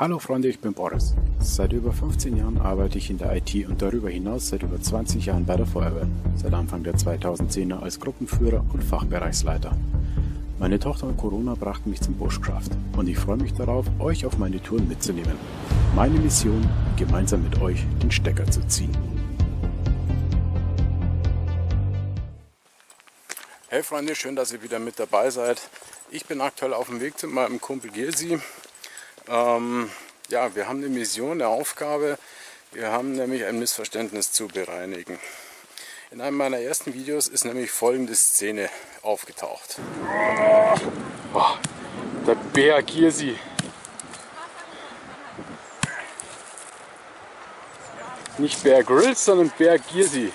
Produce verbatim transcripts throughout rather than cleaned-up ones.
Hallo Freunde, ich bin Boris. Seit über fünfzehn Jahren arbeite ich in der I T und darüber hinaus seit über zwanzig Jahren bei der Feuerwehr. Seit Anfang der zweitausendzehner als Gruppenführer und Fachbereichsleiter. Meine Tochter Corona brachte mich zum Bushcraft und ich freue mich darauf, euch auf meine Touren mitzunehmen. Meine Mission, gemeinsam mit euch den Stecker zu ziehen. Hey Freunde, schön, dass ihr wieder mit dabei seid. Ich bin aktuell auf dem Weg zu meinem Kumpel Girsi. Ähm, ja, wir haben eine Mission, eine Aufgabe. Wir haben nämlich ein Missverständnis zu bereinigen. In einem meiner ersten Videos ist nämlich folgende Szene aufgetaucht. Oh, der Bär Girsi. Nicht Bear Grylls, sondern Bär Girsi.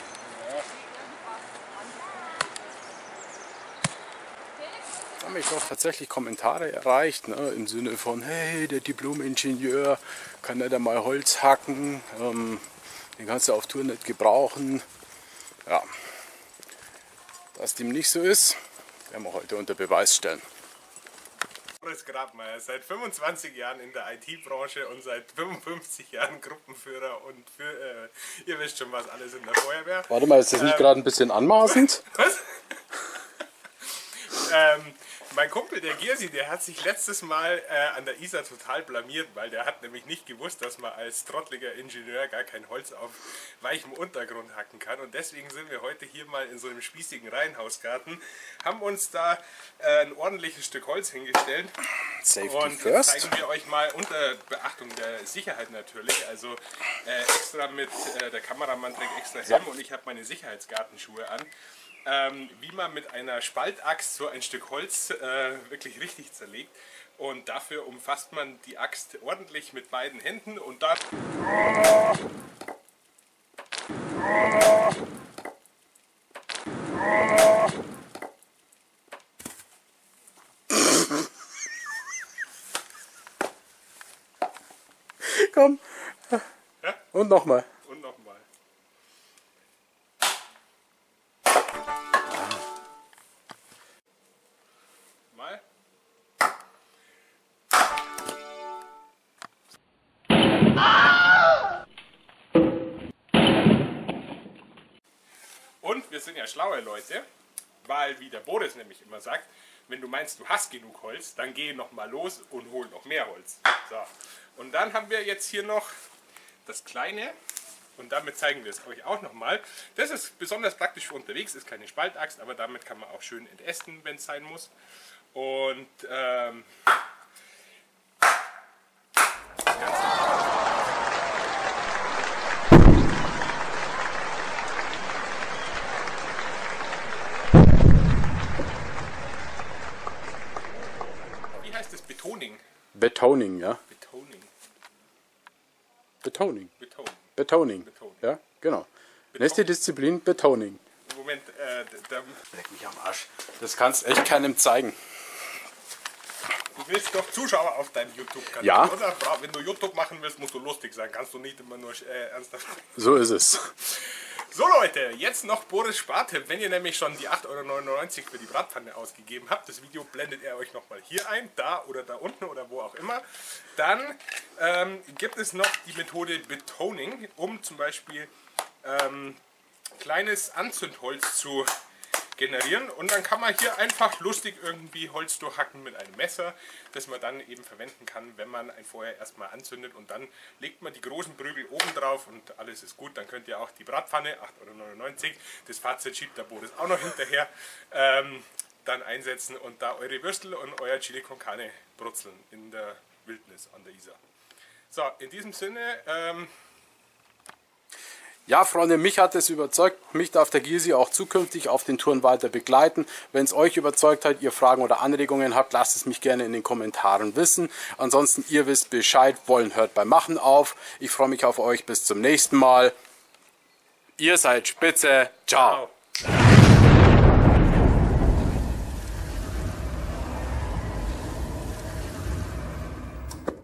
Haben mich auch tatsächlich Kommentare erreicht, ne, im Sinne von, hey, der Diplom-Ingenieur, kann er da mal Holz hacken, ähm, den kannst du auf Tour nicht gebrauchen. Ja, dass dem nicht so ist, werden wir heute unter Beweis stellen. Boris Grabmeier, seit fünfundzwanzig Jahren in der I T-Branche und seit fünfundfünfzig Jahren Gruppenführer und für, äh, ihr wisst schon was alles in der Feuerwehr. Warte mal, ist das nicht ähm, gerade ein bisschen anmaßend? Was? ähm, Mein Kumpel, der Girsi, der hat sich letztes Mal äh, an der Isar total blamiert, weil der hat nämlich nicht gewusst, dass man als trottliger Ingenieur gar kein Holz auf weichem Untergrund hacken kann. Und deswegen sind wir heute hier mal in so einem spießigen Reihenhausgarten, haben uns da äh, ein ordentliches Stück Holz hingestellt. Safety und first. zeigen wir euch mal unter Beachtung der Sicherheit natürlich, also äh, extra mit, äh, der Kameramann trägt extra Helm ja. Und ich habe meine Sicherheitsgartenschuhe an. Ähm, wie man mit einer Spaltaxt so ein Stück Holz äh, wirklich richtig zerlegt. Und dafür umfasst man die Axt ordentlich mit beiden Händen und dann... Komm. Ja? Und nochmal. Und nochmal. Mal. Und wir sind ja schlaue Leute, weil, wie der Boris nämlich immer sagt, wenn du meinst, du hast genug Holz, dann geh noch mal los und hol noch mehr Holz. So. Und dann haben wir jetzt hier noch das kleine, und damit zeigen wir es euch auch nochmal. Das ist besonders praktisch für unterwegs, ist keine Spaltaxt, aber damit kann man auch schön entästen, wenn es sein muss. Und ähm, wie heißt das? Betoning? Betoning, ja. Betoning. Betoning. Betoning. Betoning. Betoning. Ja, genau. Beton- Nächste Disziplin, Betoning. Moment, äh, da, Leck mich am Arsch. Das kannst echt keinem zeigen. du willst doch Zuschauer auf deinem YouTube-Kanal, Ja. oder? Wenn du YouTube machen willst, musst du lustig sein. Kannst du nicht immer nur äh, ernsthaft. So ist es. So Leute, jetzt noch Boris Spartipp. Wenn ihr nämlich schon die acht Euro neunundneunzig für die Bratpfanne ausgegeben habt, das Video blendet er euch nochmal hier ein, da oder da unten oder wo auch immer, dann ähm, gibt es noch die Methode Betoning, um zum Beispiel ähm, kleines Anzündholz zu generieren, und dann kann man hier einfach lustig irgendwie Holz durchhacken mit einem Messer, das man dann eben verwenden kann, wenn man ein Feuer erstmal anzündet, und dann legt man die großen Prügel oben drauf und alles ist gut. Dann könnt ihr auch die Bratpfanne, acht Euro neunundneunzig, das Fazit schiebt der Boris auch noch hinterher, ähm, dann einsetzen und da eure Würstel und euer Chili con Carne brutzeln in der Wildnis an der Isar. So, in diesem Sinne, ähm, Ja, Freunde, mich hat es überzeugt. Mich darf der Girsi auch zukünftig auf den Touren weiter begleiten. Wenn es euch überzeugt hat, ihr Fragen oder Anregungen habt, lasst es mich gerne in den Kommentaren wissen. Ansonsten, ihr wisst Bescheid, wollen hört beim Machen auf. Ich freue mich auf euch. Bis zum nächsten Mal. Ihr seid spitze. Ciao. ciao.